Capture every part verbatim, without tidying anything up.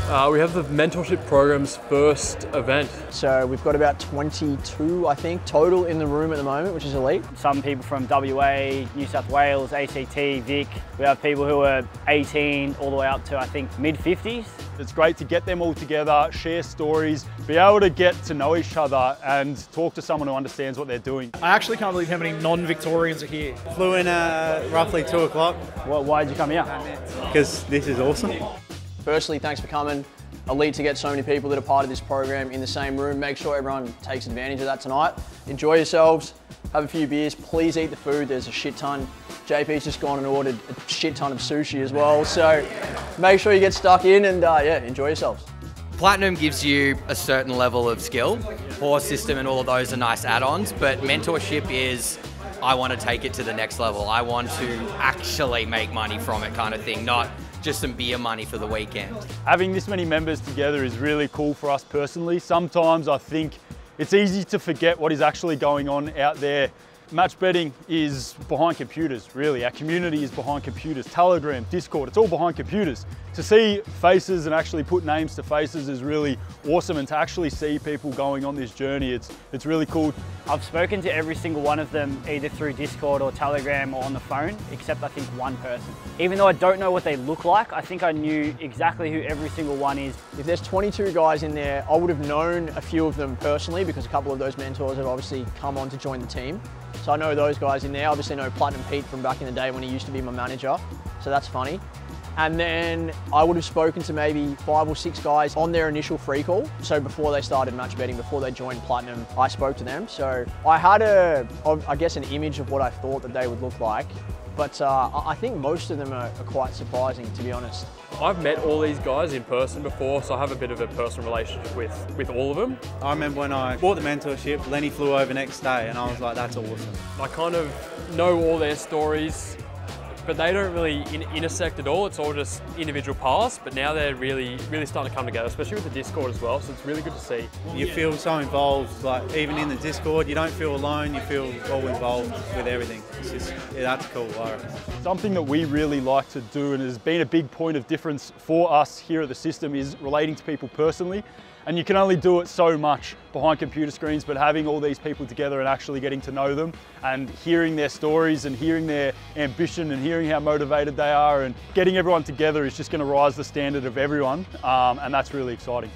Uh, we have the mentorship program's first event. So we've got about twenty-two, I think, total in the room at the moment, which is elite. Some people from W A, New South Wales, A C T, Vic. We have people who are eighteen all the way up to, I think, mid fifties. It's great to get them all together, share stories, be able to get to know each other and talk to someone who understands what they're doing. I actually can't believe how many non-Victorians are here. Flew in at roughly two o'clock. Well, why did you come here? Because this is awesome. Firstly, thanks for coming. Elite to get so many people that are part of this program in the same room. Make sure everyone takes advantage of that tonight. Enjoy yourselves, have a few beers. Please eat the food, there's a shit ton. J P's just gone and ordered a shit ton of sushi as well. So make sure you get stuck in and uh, yeah, enjoy yourselves. Platinum gives you a certain level of skill. Horse system and all of those are nice add-ons, but mentorship is, I want to take it to the next level. I want to actually make money from it kind of thing, not just some beer money for the weekend. Having this many members together is really cool for us personally. Sometimes I think it's easy to forget what is actually going on out there. Match betting is behind computers, really. Our community is behind computers. Telegram, Discord, it's all behind computers. To see faces and actually put names to faces is really awesome, and to actually see people going on this journey, it's, it's really cool. I've spoken to every single one of them either through Discord or Telegram or on the phone, except I think one person. Even though I don't know what they look like, I think I knew exactly who every single one is. If there's twenty-two guys in there, I would have known a few of them personally because a couple of those mentors have obviously come on to join the team. So I know those guys in there. Obviously know Platinum Pete from back in the day when he used to be my manager. So that's funny. And then I would have spoken to maybe five or six guys on their initial free call. So before they started match betting, before they joined Platinum, I spoke to them. So I had a, I guess, an image of what I thought that they would look like. But uh, I think most of them are, are quite surprising, to be honest. I've met all these guys in person before, so I have a bit of a personal relationship with, with all of them. I remember when I bought the mentorship, Lenny flew over next day and I was like, that's awesome. I kind of know all their stories, but they don't really in intersect at all. It's all just individual paths, but now they're really, really starting to come together, especially with the Discord as well, so it's really good to see. You feel so involved, like even in the Discord, you don't feel alone, you feel all involved with everything. It's just, yeah, that's cool, I reckon. Something that we really like to do and has been a big point of difference for us here at the system is relating to people personally. And you can only do it so much behind computer screens, but having all these people together and actually getting to know them and hearing their stories and hearing their ambition and hearing how motivated they are and getting everyone together is just going to rise the standard of everyone, um, and that's really exciting.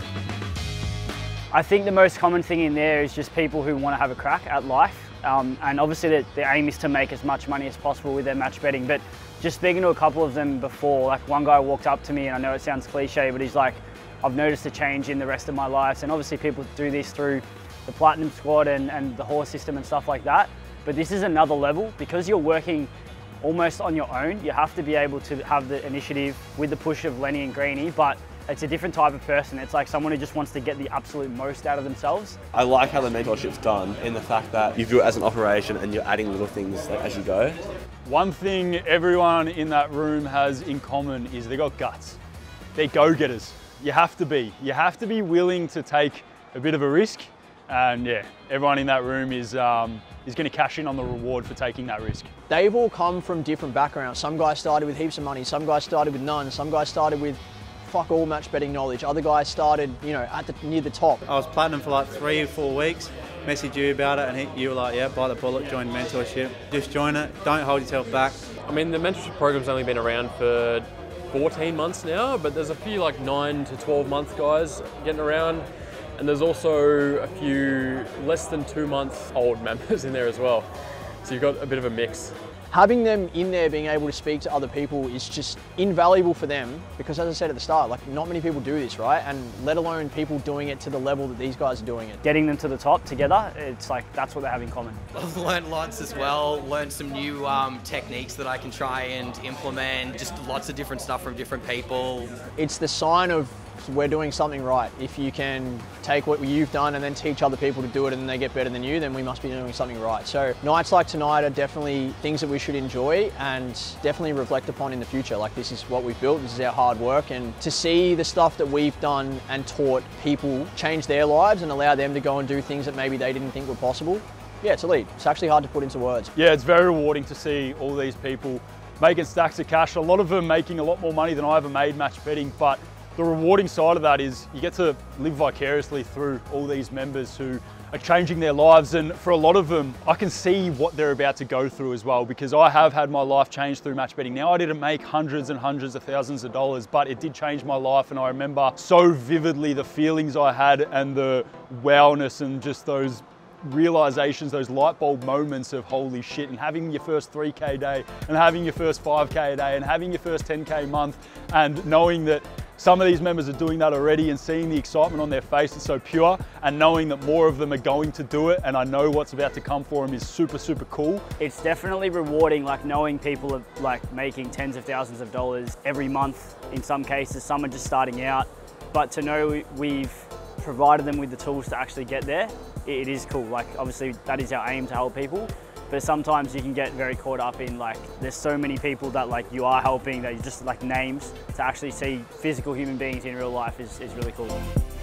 I think the most common thing in there is just people who want to have a crack at life. Um, and obviously the, the aim is to make as much money as possible with their match betting. But just speaking to a couple of them before, like one guy walked up to me, and I know it sounds cliche, but he's like, I've noticed a change in the rest of my life. And obviously people do this through the Platinum Squad and, and the horse system and stuff like that. But this is another level because you're working almost on your own. You have to be able to have the initiative with the push of Lenny and Greeny, but it's a different type of person. It's like someone who just wants to get the absolute most out of themselves. I like how the mentorship's done in the fact that you view it as an operation and you're adding little things like, as you go. One thing everyone in that room has in common is they got guts. They're go-getters. You have to be. You have to be willing to take a bit of a risk. And yeah, everyone in that room is, um, is going to cash in on the reward for taking that risk. They've all come from different backgrounds. Some guys started with heaps of money, some guys started with none, some guys started with fuck all match betting knowledge. Other guys started, you know, at the, near the top. I was Platinum for like three or four weeks, messaged you about it and he, you were like, yeah, bite the bullet, join mentorship. Just join it, don't hold yourself back. I mean, the mentorship program's only been around for fourteen months now, but there's a few like nine to twelve month guys getting around. And there's also a few less than two month old members in there as well. So you've got a bit of a mix. Having them in there being able to speak to other people is just invaluable for them because, as I said at the start, like not many people do this, right? And let alone people doing it to the level that these guys are doing it. Getting them to the top together, it's like that's what they have in common. I've learned lots as well, learned some new um, techniques that I can try and implement, just lots of different stuff from different people. It's the sign of we're doing something right. If you can take what you've done and then teach other people to do it and then they get better than you, then we must be doing something right. So nights like tonight are definitely things that we should enjoy and definitely reflect upon in the future. Like this is what we've built, this is our hard work, and to see the stuff that we've done and taught people change their lives and allow them to go and do things that maybe they didn't think were possible. Yeah, it's elite. It's actually hard to put into words. Yeah, it's very rewarding to see all these people making stacks of cash. A lot of them making a lot more money than I ever made match betting, but the rewarding side of that is you get to live vicariously through all these members who are changing their lives, and for a lot of them, I can see what they're about to go through as well, because I have had my life changed through match betting. Now, I didn't make hundreds and hundreds of thousands of dollars, but it did change my life, and I remember so vividly the feelings I had and the wowness and just those realizations, those light bulb moments of holy shit, and having your first three K day and having your first five K day and having your first ten K month, and knowing that some of these members are doing that already and seeing the excitement on their face is so pure, and knowing that more of them are going to do it and I know what's about to come for them is super, super cool. It's definitely rewarding, like knowing people are like making tens of thousands of dollars every month in some cases. Some are just starting out, but to know we've provided them with the tools to actually get there, it is cool. Like obviously that is our aim, to help people, but sometimes you can get very caught up in like there's so many people that like you are helping that you just like names. To actually see physical human beings in real life is, is really cool.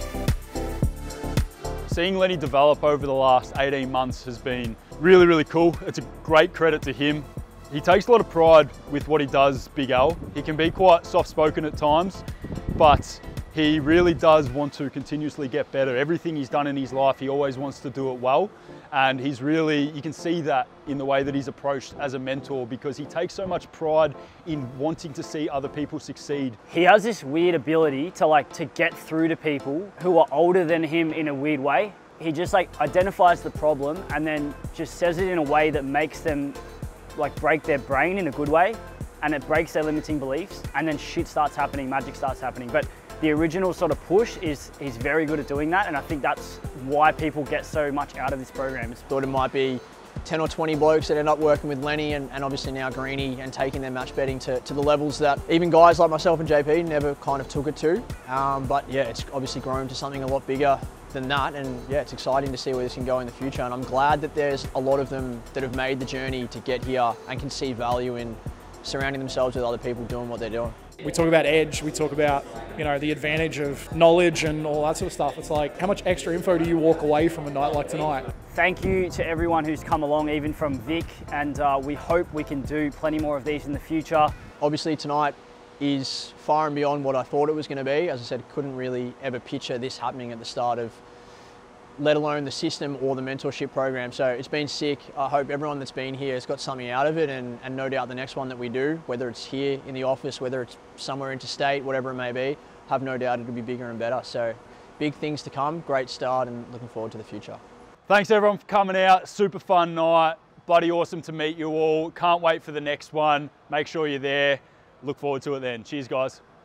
Seeing Lenny develop over the last eighteen months has been really, really cool. It's a great credit to him. He takes a lot of pride with what he does, Big Al. He can be quite soft-spoken at times, but he really does want to continuously get better. Everything he's done in his life, he always wants to do it well. And he's really, you can see that in the way that he's approached as a mentor, because he takes so much pride in wanting to see other people succeed. He has this weird ability to like to get through to people who are older than him in a weird way. He just like identifies the problem and then just says it in a way that makes them like break their brain in a good way, and it breaks their limiting beliefs, and then shit starts happening, magic starts happening. But the original sort of push is he's very good at doing that, and I think that's why people get so much out of this program. Thought it might be ten or twenty blokes that end up working with Lenny and, and obviously now Greeny, and taking their match betting to, to the levels that even guys like myself and J P never kind of took it to. Um, but yeah, it's obviously grown to something a lot bigger than that, and yeah, it's exciting to see where this can go in the future, and I'm glad that there's a lot of them that have made the journey to get here and can see value in surrounding themselves with other people doing what they're doing. We talk about edge, we talk about, you know, the advantage of knowledge and all that sort of stuff. It's like, how much extra info do you walk away from a night like tonight? Thank you to everyone who's come along, even from Vic, and uh, we hope we can do plenty more of these in the future. Obviously tonight is far and beyond what I thought it was going to be. As I said, couldn't really ever picture this happening at the start of, let alone the system or the mentorship program. So it's been sick. I hope everyone that's been here has got something out of it, and, and no doubt the next one that we do, whether it's here in the office, whether it's somewhere interstate, whatever it may be, have no doubt it'll be bigger and better. So big things to come, great start, and looking forward to the future. Thanks everyone for coming out. Super fun night. Bloody awesome to meet you all. Can't wait for the next one. Make sure you're there. Look forward to it then. Cheers guys.